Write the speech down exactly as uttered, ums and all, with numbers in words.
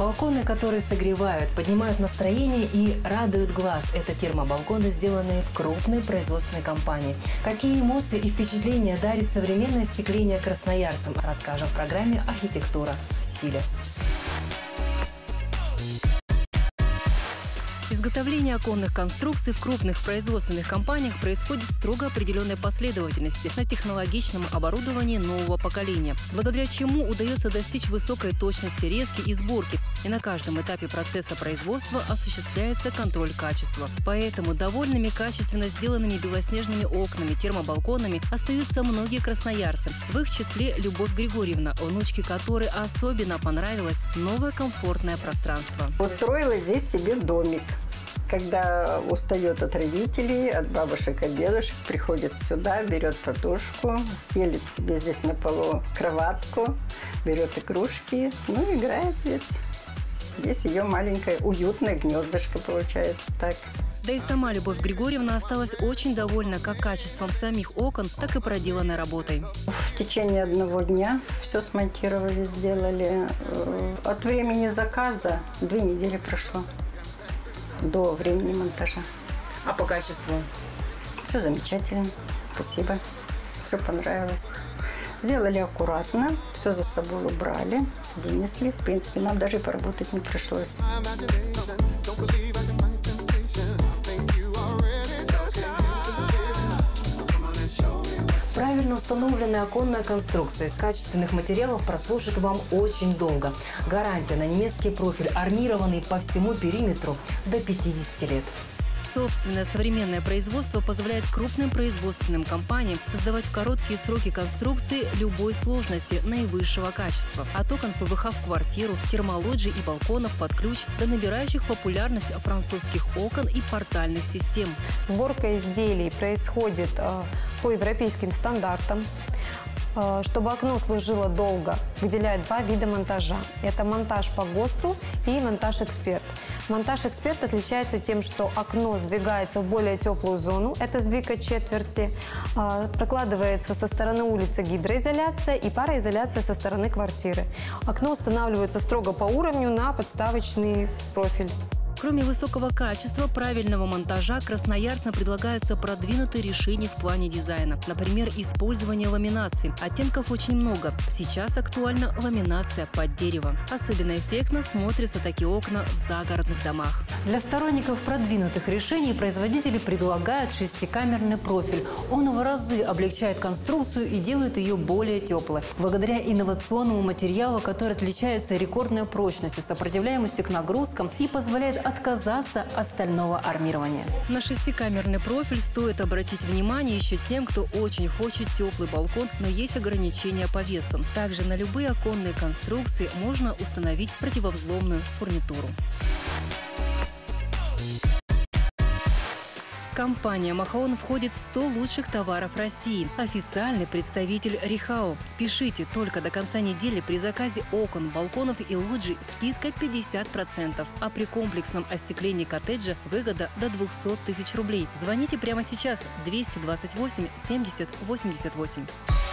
Балконы, которые согревают, поднимают настроение и радуют глаз. Это термобалконы, сделанные в крупной производственной компании. Какие эмоции и впечатления дарит современное остекление красноярцам, расскажем в программе «Архитектура в стиле». Изготовление оконных конструкций в крупных производственных компаниях происходит в строго определенной последовательности на технологичном оборудовании нового поколения, благодаря чему удается достичь высокой точности резки и сборки, и на каждом этапе процесса производства осуществляется контроль качества. Поэтому довольными качественно сделанными белоснежными окнами, термобалконами остаются многие красноярцы. В их числе Любовь Григорьевна, внучке которой особенно понравилось новое комфортное пространство. Устроила здесь себе домик. Когда устает от родителей, от бабушек, от дедушек, приходит сюда, берет подушку, стелит себе здесь на полу кроватку, берет игрушки, ну, играет здесь. Здесь ее маленькое уютное гнездышко получается так. Да и сама Любовь Григорьевна осталась очень довольна как качеством самих окон, так и проделанной работой. В течение одного дня все смонтировали, сделали. От времени заказа две недели прошло. До времени монтажа. А по качеству? Все замечательно. Спасибо. Все понравилось. Сделали аккуратно, все за собой убрали, вынесли. В принципе, нам даже поработать не пришлось. Правильно установленная оконная конструкция из качественных материалов прослужит вам очень долго. Гарантия на немецкий профиль, армированный по всему периметру до пятидесяти лет. Собственное современное производство позволяет крупным производственным компаниям создавать в короткие сроки конструкции любой сложности наивысшего качества. От окон ПВХ в квартиру, термолоджий и балконов под ключ до набирающих популярность французских окон и портальных систем. Сборка изделий происходит э, по европейским стандартам. Э, чтобы окно служило долго, выделяют два вида монтажа. Это монтаж по ГОСТу и монтаж «Эксперт». Монтаж «Эксперт» отличается тем, что окно сдвигается в более теплую зону, это сдвиг от четверти, прокладывается со стороны улицы гидроизоляция и пароизоляция со стороны квартиры. Окно устанавливается строго по уровню на подставочный профиль. Кроме высокого качества, правильного монтажа, красноярцам предлагаются продвинутые решения в плане дизайна. Например, использование ламинации. Оттенков очень много. Сейчас актуальна ламинация под дерево. Особенно эффектно смотрятся такие окна в загородных домах. Для сторонников продвинутых решений производители предлагают шестикамерный профиль. Он в разы облегчает конструкцию и делает ее более теплой. Благодаря инновационному материалу, который отличается рекордной прочностью, сопротивляемостью к нагрузкам и позволяет отказаться от стального армирования. На шестикамерный профиль стоит обратить внимание еще тем, кто очень хочет теплый балкон, но есть ограничения по весу. Также на любые оконные конструкции можно установить противовзломную фурнитуру. Компания «Махаон» входит в сто лучших товаров России. Официальный представитель РИХАО. Спешите, только до конца недели при заказе окон, балконов и лоджий скидка пятьдесят процентов. А при комплексном остеклении коттеджа выгода до двухсот тысяч рублей. Звоните прямо сейчас двести двадцать восемь семьдесят восемьдесят восемь.